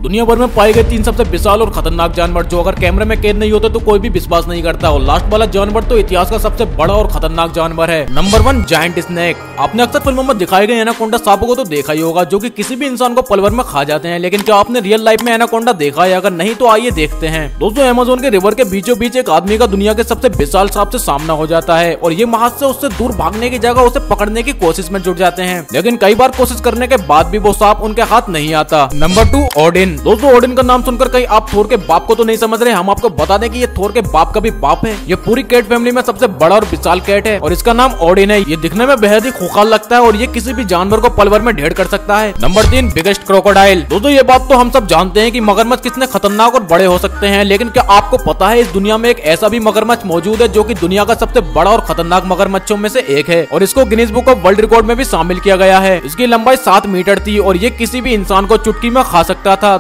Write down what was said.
दुनिया भर में पाए गए 3 सबसे विशाल और खतरनाक जानवर जो अगर कैमरे में कैद नहीं होते तो कोई भी विश्वास नहीं करता। और लास्ट वाला जानवर तो इतिहास का सबसे बड़ा और खतरनाक जानवर है। Number 1 giant snake. आपने अक्सर फिल्मों में दिखाए गए एनाकोंडा सांपों को तो देखा ही होगा जो कि किसी भी इंसान को पल भर में खा जाते हैं, लेकिन क्या आपने रियल लाइफ में एनाकोंडा देखा है? अगर नहीं तो आइए देखते हैं। दोस्तों, अमेज़न के रिवर के बीचों बीच एक आदमी का दुनिया के सबसे विशाल सांप से सामना हो जाता है और ये महज से उससे दूर भागने की जगह उसे पकड़ने की कोशिश में जुट जाते हैं, लेकिन कई बार कोशिश करने के बाद भी वो सांप उनके हाथ नहीं आता। Number 2 Odin. दोस्तों, ओडिन का नाम सुनकर कहीं आप थोर के बाप को तो नहीं समझ रहे। हम आपको बता दें कि ये थोर के बाप का भी बाप है। ये पूरी कैट फैमिली में सबसे बड़ा और विशाल कैट है और इसका नाम ओडिन है। ये दिखने में बेहद ही खूंखार लगता है और ये किसी भी जानवर को पल भर में ढेर कर सकता है। Number 3 biggest crocodile. दोस्तों, ये बात तो हम सब जानते हैं कि मगरमच्छ कितने खतरनाक और बड़े हो सकते हैं, लेकिन क्या आपको पता है इस दुनिया में एक ऐसा भी मगरमच्छ मौजूद है जो कि दुनिया का सबसे बड़ा और खतरनाक मगरमच्छों में से एक है और इसको Guinness book of world record में भी शामिल किया गया है। इसकी लंबाई 7 मीटर थी और ये किसी भी इंसान को चुटकी में खा सकता था।